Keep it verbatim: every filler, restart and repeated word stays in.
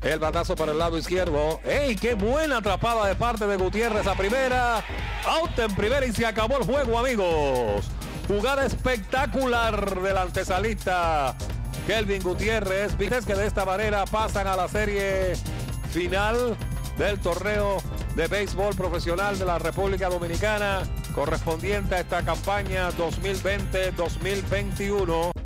El batazo para el lado izquierdo. ¡Ey! ¡Qué buena atrapada de parte de Gutiérrez a primera! Out en primera y se acabó el juego, amigos. Jugada espectacular del antesalista Kelvin Gutiérrez. Viste que de esta manera pasan a la serie final del torneo de béisbol profesional de la República Dominicana, correspondiente a esta campaña dos mil veinte dos mil veintiuno.